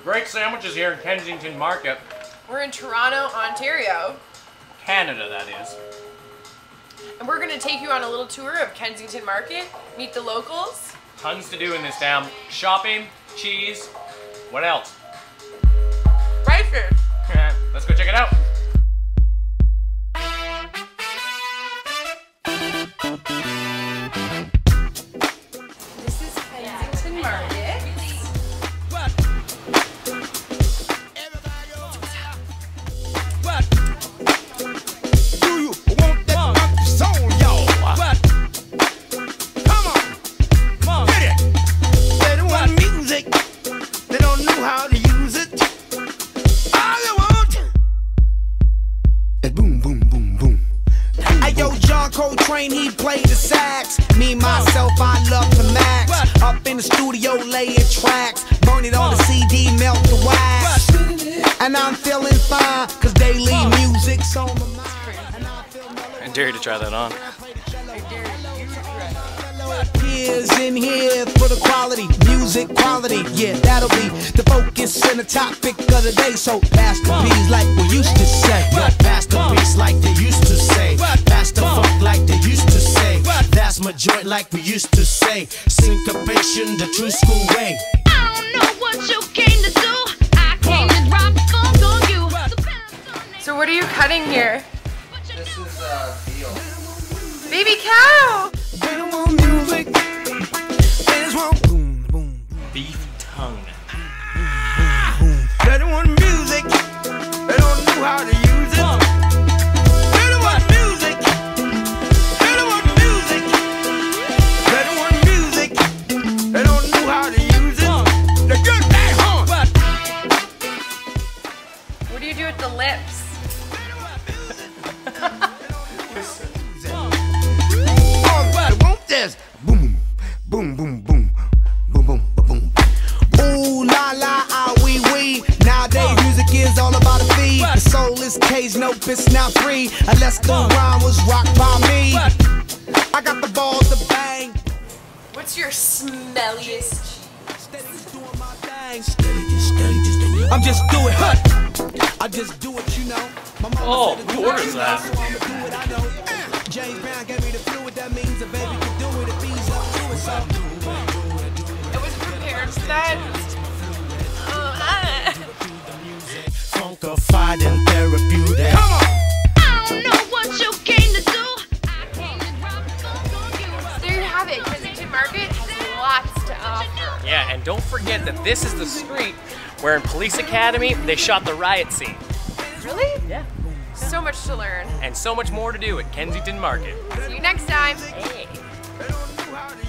great sandwiches here in Kensington Market. We're in Toronto, Ontario. Canada, that is. And we're gonna take you on a little tour of Kensington Market, meet the locals. Tons to do in this town. Shopping, cheese, what else? Prices. Let's go check it out. This is Kensington Market. Do you want that song, y'all? Come on, get it. They don't want music. They don't know how to use it. All they want is boom, boom, boom, boom. Hey, yo, John Coltrane, he played the sax. Me, myself, I love to max. Up in the studio, laying tracks. Burn it on the CD, melt the wax. And I'm feeling fine, cause daily music's on my mind. I dare you to try that on. Here's in here for the quality, music quality. Yeah, that'll be the focus and the topic of the day. So pass the beats like we used to say. Yo, pass the beats like they used to say. Pass the funk like they used to say. That's my joint like we used to say. Syncopation, the true school way. I don't know what you came to do. I came to drop the funk on you. So what are you cutting here? This is veal. Baby cow! They don't want music. They just want boom, boom, Beef tongue. boom. They don't want music. They don't know how to use it. They don't want music. They don't want music. They don't want music. They don't know how to use it. They're good back home. What do you do with the lips? Boom, boom, boom, boom, boom, boom, boom. Ooh la la, ah wee wee. Nowadays music is all about a fee. The soul is caged, no, it's not free unless the rhyme was rocked by me. I got the balls to bang. What's your smelliest? I'm just doing it. I just do it, you know. My mama Oh, said to who do it, orders you know, that? so I'ma do it, I know. James Brown gave me the fluid, that means a baby can do it if he's up to it. So I wasn't prepared for that. Funkified and therapeutic. come on. I don't know what you came to do. I came to drop the funk on you. There you have it. Kensington Market has lots to offer. Yeah, and don't forget that this is the street where in Police Academy they shot the riot scene. Really? Yeah. So much to learn. And so much more to do at Kensington Market. See you next time. Hey. They don't know how to